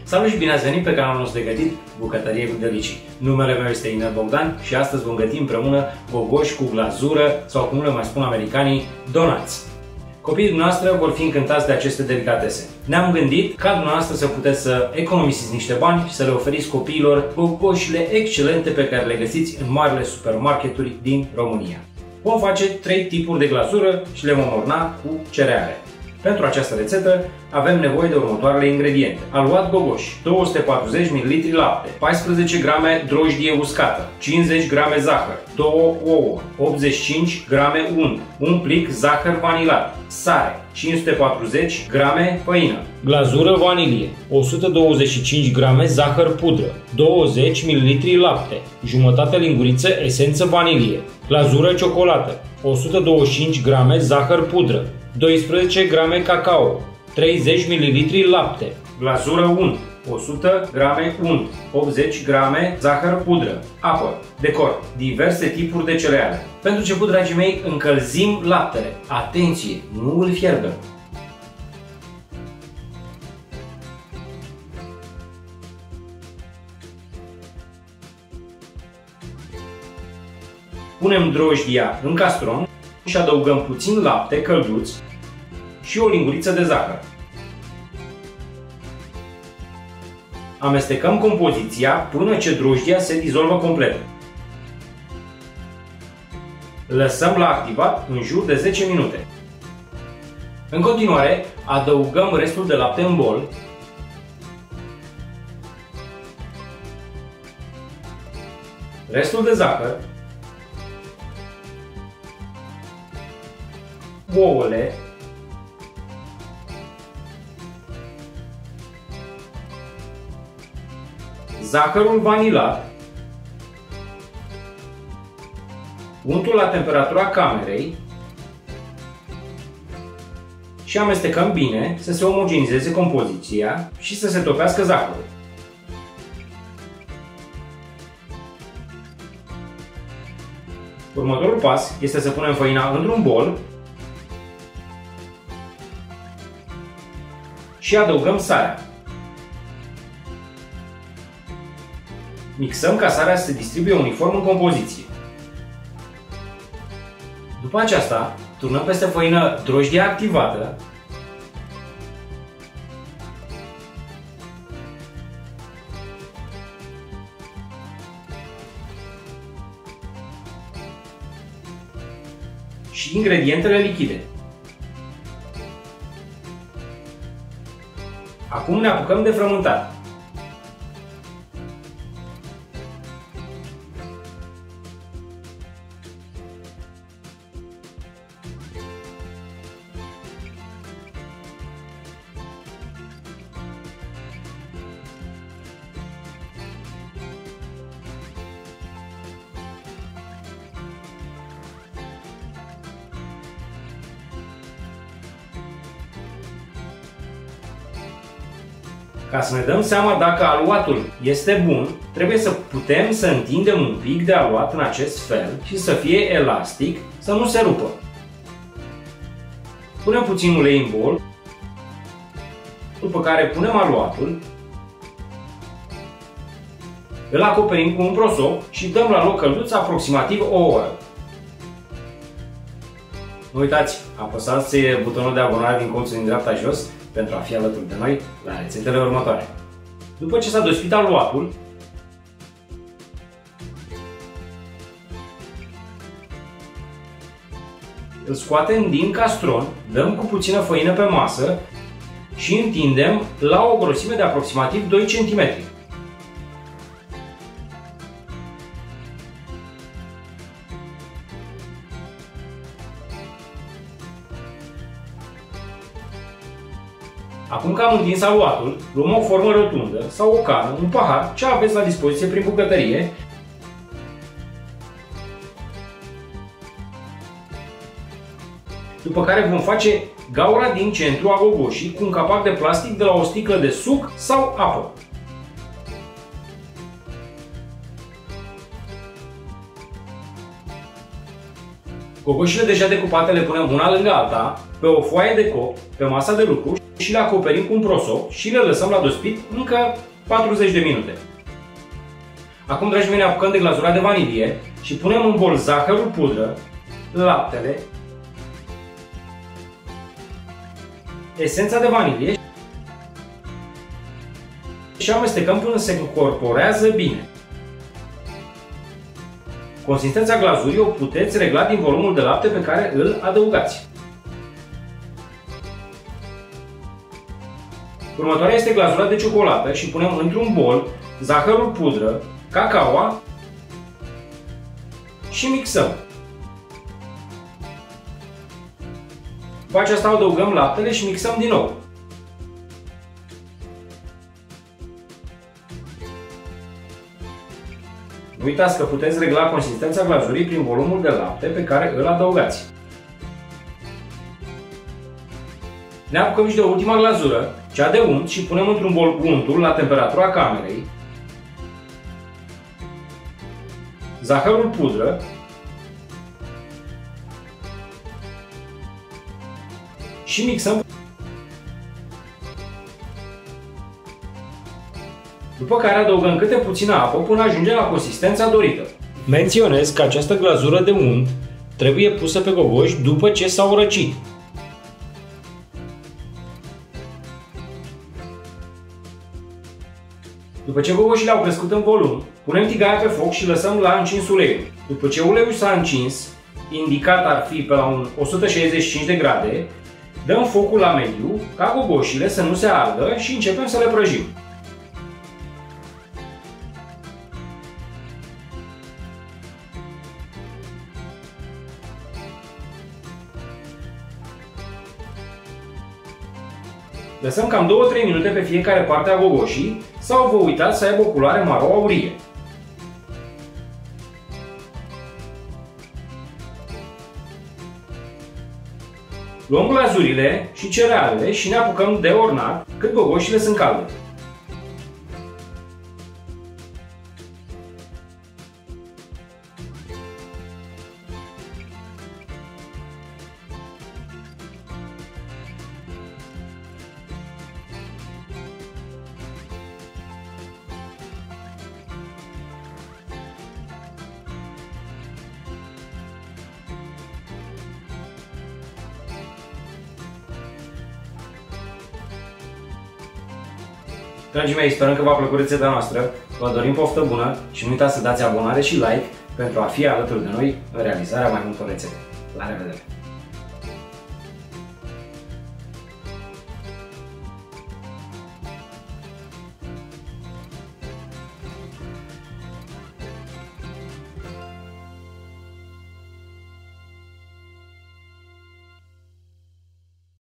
Salut și bine ați venit pe canalul nostru de gătit Bucătărie cu Delicii. Numele meu este Iner Bogdan și astăzi vom găti împreună gogoși cu glazură sau, cum le mai spun americanii, donuts. Copiii dumneavoastră vor fi încântați de aceste delicatese. Ne-am gândit ca dumneavoastră să puteți să economisiți niște bani și să le oferiți copiilor gogoșile excelente pe care le găsiți în marile supermarketuri din România. Vom face 3 tipuri de glazură și le vom orna cu cereale. Pentru această rețetă avem nevoie de următoarele ingrediente. Aluat gogoși, 240 ml lapte, 14 g drojdie uscată, 50 g zahăr, 2 ouă, 85 g unt, un plic zahăr vanilat, sare, 540 g făină, glazură vanilie, 125 g zahăr pudră, 20 ml lapte, jumătate linguriță esență vanilie, glazură ciocolată, 125 g zahăr pudră, 12 g cacao, 30 ml lapte, glazură unt, 100 g unt, 80 g zahăr pudră, apă, decor, diverse tipuri de cereale. Pentru început, dragii mei, încălzim laptele. Atenție, nu îl fierbem. Punem drojdia în castron și adăugăm puțin lapte călduț și o linguriță de zahăr. Amestecăm compoziția până ce drojdia se dizolvă complet. Lăsăm la activat în jur de 10 minute. În continuare, adăugăm restul de lapte în bol, restul de zahăr, ouăle, zahărul vanilat, untul la temperatura camerei și amestecăm bine să se omogenizeze compoziția și să se topească zahărul. Următorul pas este să punem făina într-un bol și adăugăm sarea. Mixăm ca sarea să se distribuie uniform în compoziție. După aceasta, turnăm peste făină drojdia activată, și ingredientele lichide. Acum ne apucăm de frământat. Ca să ne dăm seama dacă aluatul este bun, trebuie să putem să întindem un pic de aluat în acest fel și să fie elastic, să nu se rupă. Punem puțin ulei în bol, după care punem aluatul, îl acoperim cu un prosop și dăm la loc călduț aproximativ o oră. Nu uitați, apăsați butonul de abonare din colțul din dreapta jos pentru a fi alături de noi la rețetele următoare. După ce s-a dospit aluatul, îl scoatem din castron, dăm cu puțină făină pe masă și întindem la o grosime de aproximativ 2 cm. Acum că am întins aluatul, luăm o formă rotundă sau o cană, un pahar, ce aveți la dispoziție prin bucătărie, după care vom face gaura din centru a gogoșii cu un capac de plastic de la o sticlă de suc sau apă. Gogoșile deja decupate le punem una lângă alta pe o foaie de copt, pe masa de lucru și le acoperim cu un prosop și le lăsăm la dospit încă 40 de minute. Acum, dragii mei, ne apucăm de glazura de vanilie și punem în bol zahărul pudră, laptele, esența de vanilie și amestecăm până se încorporează bine. Consistența glazurii o puteți regla din volumul de lapte pe care îl adăugați. Următoarea este glazura de ciocolată și punem într-un bol zahărul pudră, cacaoa și mixăm. După aceasta adăugăm laptele și mixăm din nou. Nu uitați că puteți regla consistența glazurii prin volumul de lapte pe care îl adăugați. Ne apucăm și de ultima glazură, cea de unt, și punem într-un bol untul la temperatura camerei, zahărul pudră și mixăm. După care adăugăm câte puțină apă până ajungem la consistența dorită. Menționez că această glazură de unt trebuie pusă pe gogoși după ce s-au răcit. După ce gogoșile au crescut în volum, punem tigaia pe foc și lăsăm la încins uleiul. După ce uleiul s-a încins, indicat ar fi pe la un 165 de grade, dăm focul la mediu ca gogoșile să nu se ardă și începem să le prăjim. Lăsăm cam 2-3 minute pe fiecare parte a gogoșii sau vă uitați să aibă o culoare maro-aurie. Luăm glazurile și cerealele și ne apucăm de ornat cât gogoșile sunt calde. Dragii mei, sperăm că v-a plăcut rețeta noastră, vă dorim poftă bună și nu uitați să dați abonare și like pentru a fi alături de noi în realizarea mai multor rețete. La revedere!